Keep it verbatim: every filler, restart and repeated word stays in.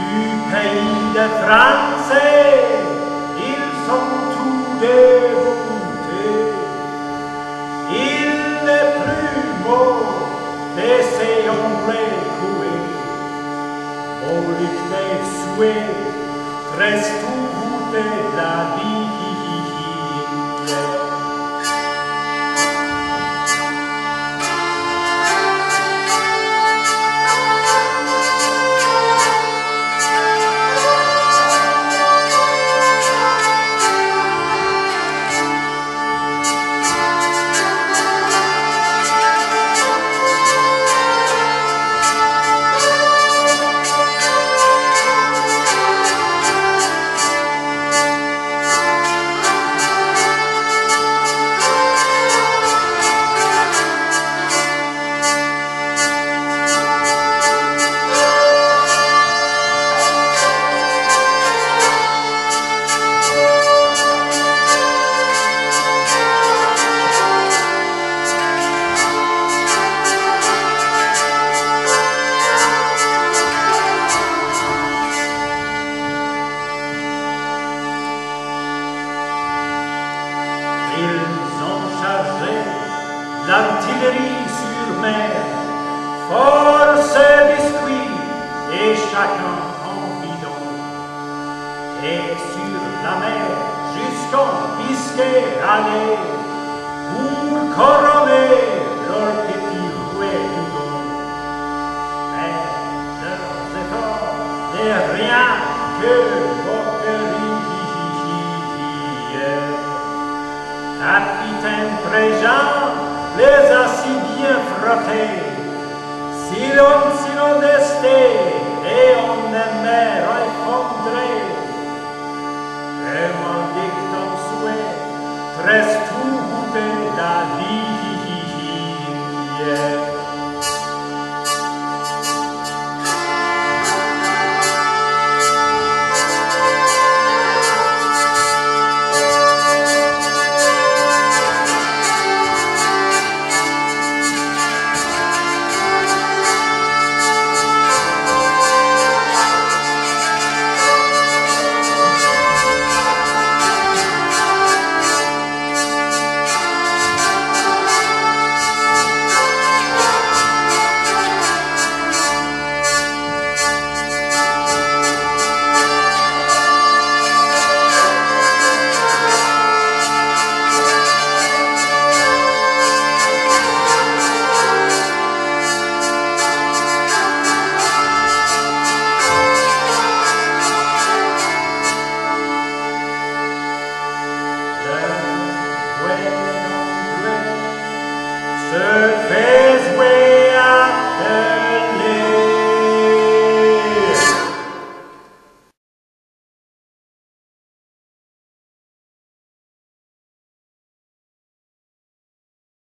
du pays de Français, ils sont tous dévotés. Il n'est plus beau laisser ombre couer. Olyckligt souhait, très tout de la vie. L'artillerie sur mer, force biscuit et chacun en bidon. Et sur la mer jusqu'en bisquet allé pour couronner leur petit rouet d'oudon. Mais leurs efforts n'est rien que moquerie. Capitaine Préjean les a si bien frottés, si l'on s'y modestait et on aimait effondrer. Et mon dicton souhait, très tout de la ligne. Se fait